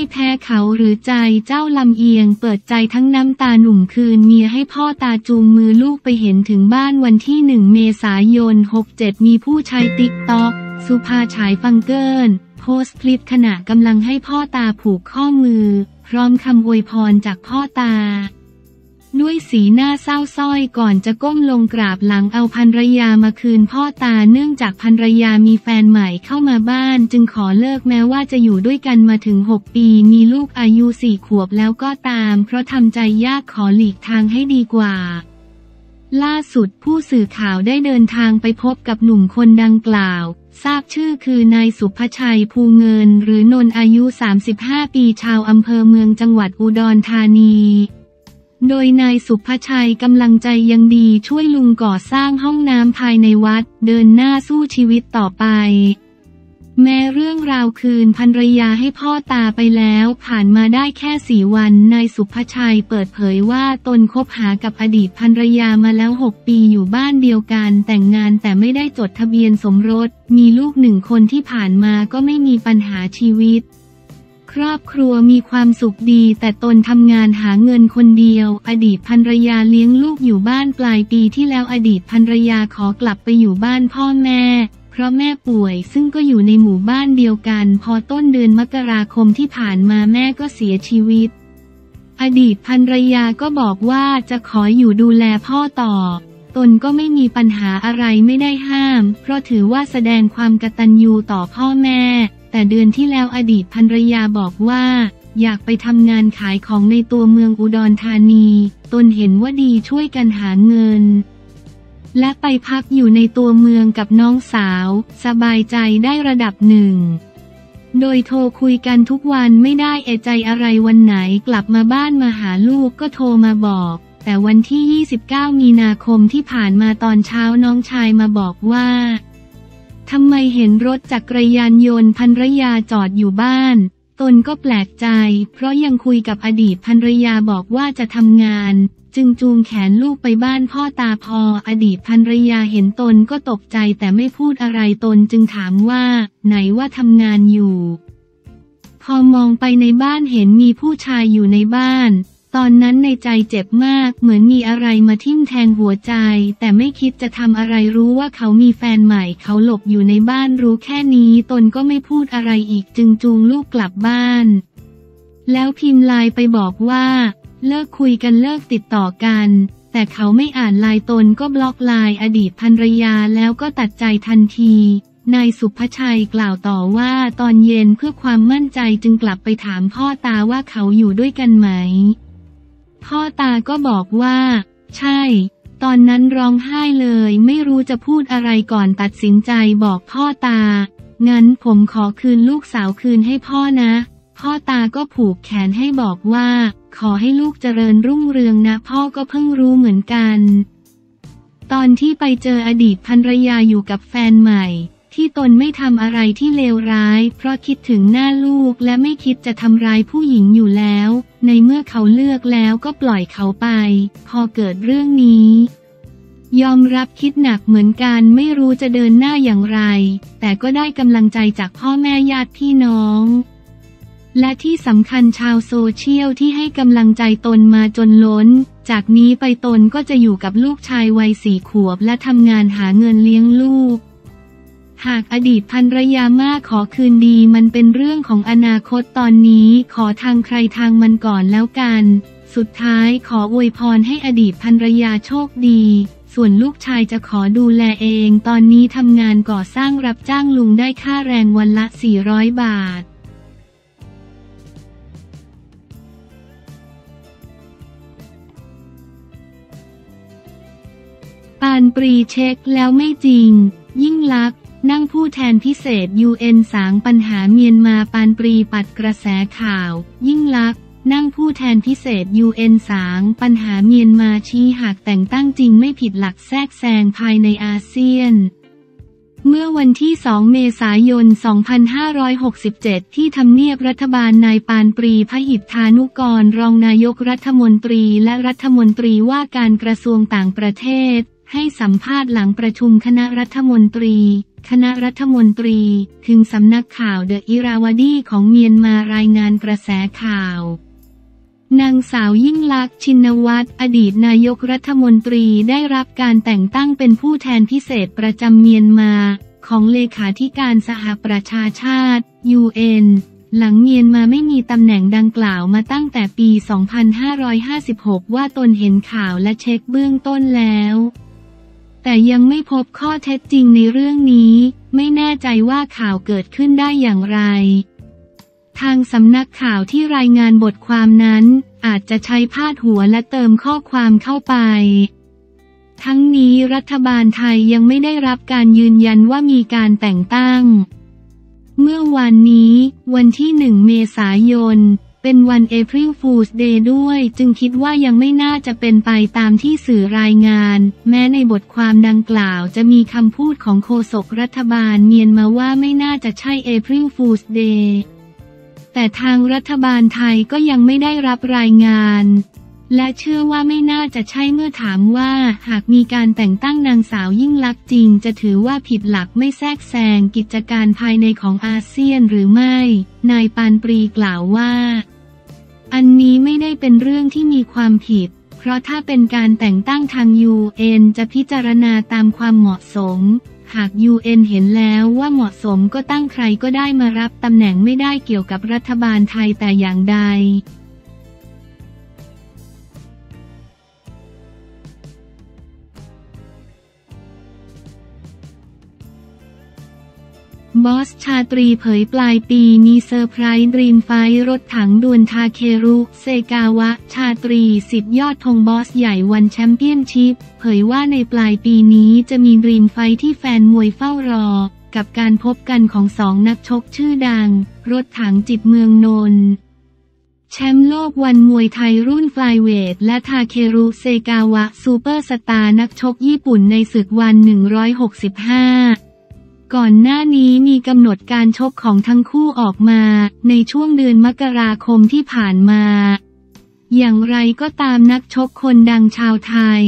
แพ้เขาหรือใจเจ้าลำเอียงเปิดใจทั้งน้ำตาหนุ่มคืนเมียให้พ่อตาจูงมือลูกไปเห็นถึงบ้านวันที่1 เมษายน 67มีผู้ใช้ติ๊กต็อกสุภาฉายฟังเกิลโพสต์คลิปขณะกำลังให้พ่อตาผูกข้อมือพร้อมคำอวยพรจากพ่อตาด้วยสีหน้าเศร้าส้อยก่อนจะก้มลงกราบหลังเอาภรรยามาคืนพ่อตาเนื่องจากภรรยามีแฟนใหม่เข้ามาบ้านจึงขอเลิกแม้ว่าจะอยู่ด้วยกันมาถึง6 ปีมีลูกอายุ4 ขวบแล้วก็ตามเพราะทำใจยากขอหลีกทางให้ดีกว่าล่าสุดผู้สื่อข่าวได้เดินทางไปพบกับหนุ่มคนดังกล่าวทราบชื่อคือนายสุภชัยภูเงินหรือนนท์อายุ35 ปีชาวอำเภอเมืองจังหวัดอุดรธานีโดยนายสุภชัยกำลังใจยังดีช่วยลุงก่อสร้างห้องน้ำภายในวัดเดินหน้าสู้ชีวิตต่อไปแม้เรื่องราวคืนภรรยาให้พ่อตาไปแล้วผ่านมาได้แค่4 วันนายสุภชัยเปิดเผยว่าตนคบหากับอดีตภรรยามาแล้ว6 ปีอยู่บ้านเดียวกันแต่งงานแต่ไม่ได้จดทะเบียนสมรสมีลูก1 คนที่ผ่านมาก็ไม่มีปัญหาชีวิตครอบครัวมีความสุขดีแต่ตนทำงานหาเงินคนเดียวอดีตภรรยาเลี้ยงลูกอยู่บ้านปลายปีที่แล้วอดีตภรรยาขอกลับไปอยู่บ้านพ่อแม่เพราะแม่ป่วยซึ่งก็อยู่ในหมู่บ้านเดียวกันพอต้นเดือนมกราคมที่ผ่านมาแม่ก็เสียชีวิตอดีตภรรยาก็บอกว่าจะขออยู่ดูแลพ่อต่อตนก็ไม่มีปัญหาอะไรไม่ได้ห้ามเพราะถือว่าแสดงความกตัญญูต่อพ่อแม่แต่เดือนที่แล้วอดีตภรรยาบอกว่าอยากไปทำงานขายของในตัวเมืองอุดรธานีตนเห็นว่าดีช่วยกันหาเงินและไปพักอยู่ในตัวเมืองกับน้องสาวสบายใจได้ระดับหนึ่งโดยโทรคุยกันทุกวันไม่ได้เอะใจอะไรวันไหนกลับมาบ้านมาหาลูกก็โทรมาบอกแต่วันที่29 มีนาคมที่ผ่านมาตอนเช้าน้องชายมาบอกว่าทำไมเห็นรถจักรยานยนต์ภรรยาจอดอยู่บ้านตนก็แปลกใจเพราะยังคุยกับอดีตภรรยาบอกว่าจะทำงานจึงจูงแขนลูกไปบ้านพ่อตาพออดีตภรรยาเห็นตนก็ตกใจแต่ไม่พูดอะไรตนจึงถามว่าไหนว่าทำงานอยู่พอมองไปในบ้านเห็นมีผู้ชายอยู่ในบ้านตอนนั้นในใจเจ็บมากเหมือนมีอะไรมาทิ่มแทงหัวใจแต่ไม่คิดจะทำอะไรรู้ว่าเขามีแฟนใหม่เขาหลบอยู่ในบ้านรู้แค่นี้ตนก็ไม่พูดอะไรอีกจึงจูงลูกกลับบ้านแล้วพิมพ์ไลน์ไปบอกว่าเลิกคุยกันเลิกติดต่อกันแต่เขาไม่อ่านไลน์ตนก็บล็อกไลน์อดีตภรรยาแล้วก็ตัดใจทันทีนายสุภชัยกล่าวต่อว่าตอนเย็นเพื่อความมั่นใจจึงกลับไปถามพ่อตาว่าเขาอยู่ด้วยกันไหมพ่อตาก็บอกว่าใช่ตอนนั้นร้องไห้เลยไม่รู้จะพูดอะไรก่อนตัดสินใจบอกพ่อตางั้นผมขอคืนลูกสาวคืนให้พ่อนะพ่อตาก็ผูกแขนให้บอกว่าขอให้ลูกเจริญรุ่งเรืองนะพ่อก็เพิ่งรู้เหมือนกันตอนที่ไปเจออดีตภรรยาอยู่กับแฟนใหม่ที่ตนไม่ทำอะไรที่เลวร้ายเพราะคิดถึงหน้าลูกและไม่คิดจะทำร้ายผู้หญิงอยู่แล้วในเมื่อเขาเลือกแล้วก็ปล่อยเขาไปพอเกิดเรื่องนี้ยอมรับคิดหนักเหมือนกันไม่รู้จะเดินหน้าอย่างไรแต่ก็ได้กำลังใจจากพ่อแม่ญาติพี่น้องและที่สำคัญชาวโซเชียลที่ให้กำลังใจตนมาจนล้นจากนี้ไปตนก็จะอยู่กับลูกชายวัย4 ขวบและทำงานหาเงินเลี้ยงลูกหากอดีตภรรยามาขอคืนดีมันเป็นเรื่องของอนาคตตอนนี้ขอทางใครทางมันก่อนแล้วกันสุดท้ายขออวยพรให้อดีตภรรยาโชคดีส่วนลูกชายจะขอดูแลเองตอนนี้ทำงานก่อสร้างรับจ้างลุงได้ค่าแรงวันละ400 บาทปานปรีเช็คแล้วไม่จริงยิ่งลักษณ์นั่งผู้แทนพิเศษ UN สางปัญหาเมียนมาปานปรีปัดกระแสข่าวยิ่งลักษณ์นั่งผู้แทนพิเศษ UN สางปัญหาเมียนมาชี้หากแต่งตั้งจริงไม่ผิดหลักแทรกแซงภายในอาเซียนเมื่อวันที่2 เมษายน 2567ที่ทำเนียบรัฐบาลนายปานปรีพหิทธานุกรรองนายกรัฐมนตรีและรัฐมนตรีว่าการกระทรวงต่างประเทศให้สัมภาษณ์หลังประชุมคณะรัฐมนตรีคณะรัฐมนตรีถึงสำนักข่าวเดอะอิราวดีของเมียนมารายงานกระแสข่าวนางสาวยิ่งลักษณ์ชินวัตรอดีตนายกรัฐมนตรีได้รับการแต่งตั้งเป็นผู้แทนพิเศษประจำเมียนมาของเลขาธิการสหประชาชาติ UN หลังเมียนมาไม่มีตำแหน่งดังกล่าวมาตั้งแต่ปี 2556 ว่าตนเห็นข่าวและเช็คเบื้องต้นแล้วแต่ยังไม่พบข้อเท็จจริงในเรื่องนี้ไม่แน่ใจว่าข่าวเกิดขึ้นได้อย่างไรทางสำนักข่าวที่รายงานบทความนั้นอาจจะใช้พาดหัวและเติมข้อความเข้าไปทั้งนี้รัฐบาลไทยยังไม่ได้รับการยืนยันว่ามีการแต่งตั้งเมื่อวันนี้วันที่ 1 เมษายนเป็นวัน April Fool's Day ด้วยจึงคิดว่ายังไม่น่าจะเป็นไปตามที่สื่อรายงานแม้ในบทความดังกล่าวจะมีคำพูดของโฆษกรัฐบาลเมียนมาว่าไม่น่าจะใช่ April Fool's Day แต่ทางรัฐบาลไทยก็ยังไม่ได้รับรายงานและเชื่อว่าไม่น่าจะใช่เมื่อถามว่าหากมีการแต่งตั้งนางสาวยิ่งลักษณ์จริงจะถือว่าผิดหลักไม่แทรกแซงกิจการภายในของอาเซียนหรือไม่นายปานปรีกล่าวว่าอันนี้ไม่ได้เป็นเรื่องที่มีความผิดเพราะถ้าเป็นการแต่งตั้งทาง UN จะพิจารณาตามความเหมาะสมหาก UN เห็นแล้วว่าเหมาะสมก็ตั้งใครก็ได้มารับตำแหน่งไม่ได้เกี่ยวกับรัฐบาลไทยแต่อย่างใดบอสชาตรีเผยปลายปีมีเซอร์ไพรส์ดรีมไฟท์รถถังดวลทาเครุเซกาวะชาตรีสิทธิ์ยอดธงบอสใหญ่วันแชมเปี้ยนชิพเผยว่าในปลายปีนี้จะมีดรีมไฟท์ที่แฟนมวยเฝ้ารอกับการพบกันของสองนักชกชื่อดังรถถังจิตเมืองนนท์แชมป์โลกวันมวยไทยรุ่นไฟลเวทและทาเครุเซกาวะซูเปอร์สตาร์นักชกญี่ปุ่นในศึกวัน 165ก่อนหน้านี้มีกำหนดการชกของทั้งคู่ออกมาในช่วงเดือนมกราคมที่ผ่านมาอย่างไรก็ตามนักชกคนดังชาวไทย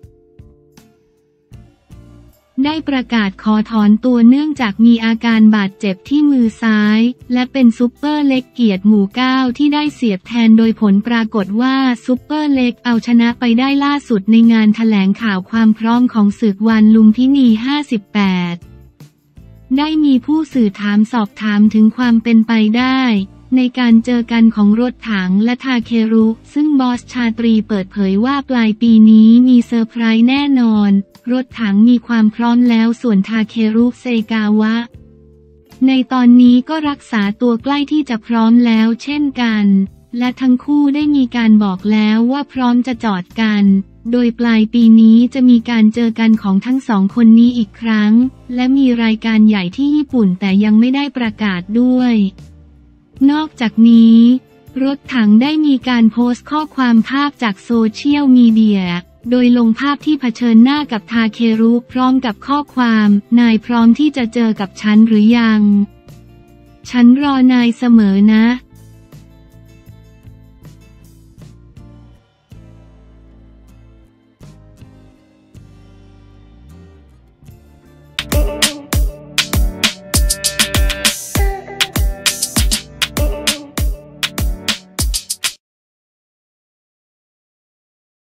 ได้ประกาศขอถอนตัวเนื่องจากมีอาการบาดเจ็บที่มือซ้ายและเป็นซุปเปอร์เล็กเกียรติหมู่9ที่ได้เสียบแทนโดยผลปรากฏว่าซุปเปอร์เล็กเอาชนะไปได้ล่าสุดในงานแถลงข่าวความพร้อมของศึกวันลุมพินี 58ได้มีผู้สื่อถามสอบถามถึงความเป็นไปได้ในการเจอกันของรถถังและทาเครุซึ่งบอสชาตรีเปิดเผยว่าปลายปีนี้มีเซอร์ไพรส์แน่นอนรถถังมีความพร้อมแล้วส่วนทาเครุเซกาวะในตอนนี้ก็รักษาตัวใกล้ที่จะพร้อมแล้วเช่นกันและทั้งคู่ได้มีการบอกแล้วว่าพร้อมจะจอดกันโดยปลายปีนี้จะมีการเจอกันของทั้งสองคนนี้อีกครั้งและมีรายการใหญ่ที่ญี่ปุ่นแต่ยังไม่ได้ประกาศด้วยนอกจากนี้รถถังได้มีการโพสต์ข้อความภาพจากโซเชียลมีเดียโดยลงภาพที่เผชิญหน้ากับทาเครุพร้อมกับข้อความนายพร้อมที่จะเจอกับฉันหรือยังฉันรอนายเสมอนะ